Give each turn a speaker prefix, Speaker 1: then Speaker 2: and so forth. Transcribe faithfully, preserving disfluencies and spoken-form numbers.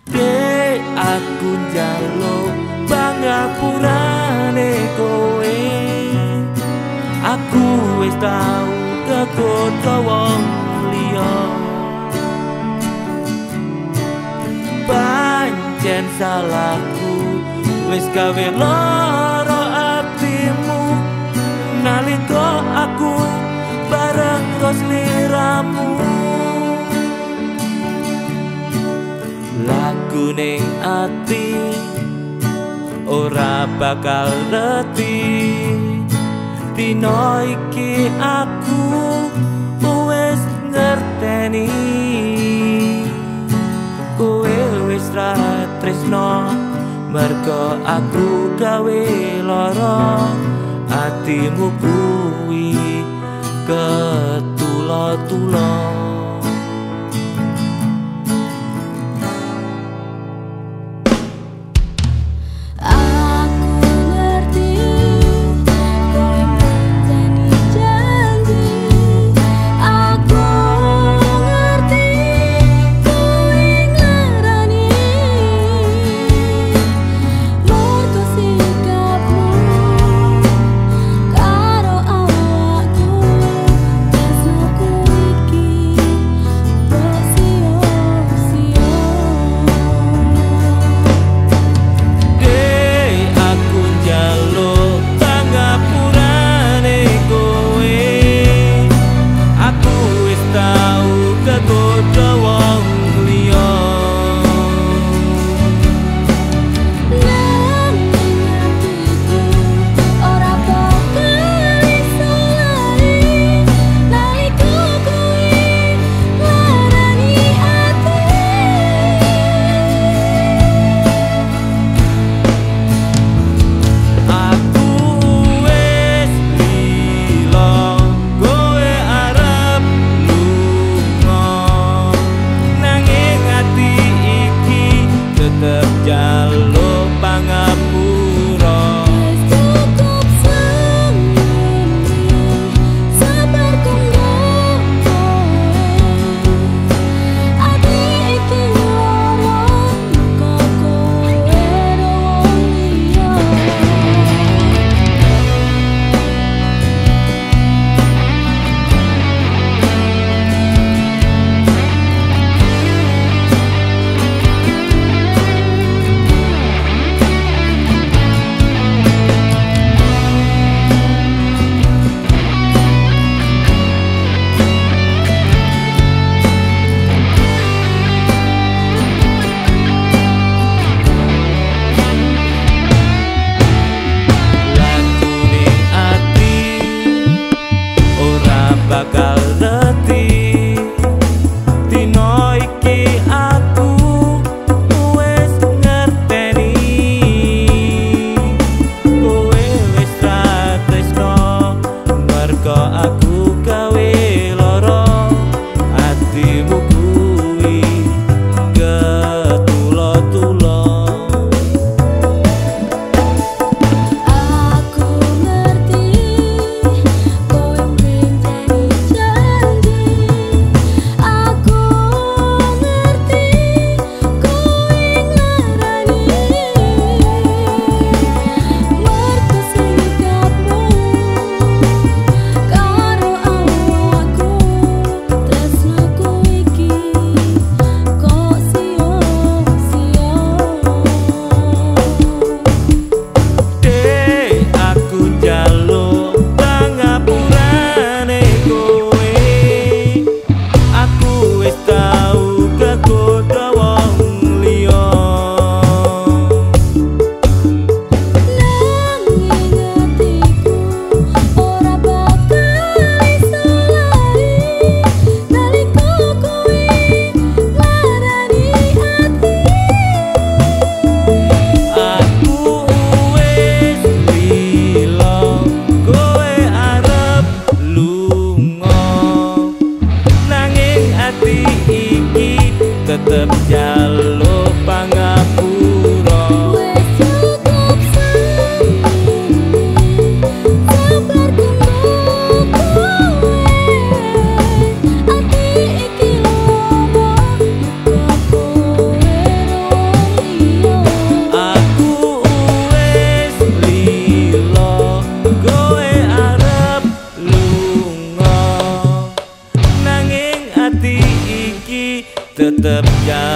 Speaker 1: Dek aku njaluk pangapurane kowe. Aku wis tau kegoda wong liya. Pancen salahku wis gawe lara atimu nalika aku bareng kos liramu. Lagu ning ati ora bakal reti. Dino iki aku wis ngerteni kowe wis ra tresno merga aku gawe lara atimu kuwi ketula-tula. Bakal reti dino iki aku wis ngerteni kowe wis ra tresno merga aku gawe lara atimu kuwi ketula-tula. Tetep jaluk pangapura.
Speaker 2: Wes cukup sendiri, sabar kumpul kowe. Ati iki loro, mergo kowe
Speaker 1: tetep jalan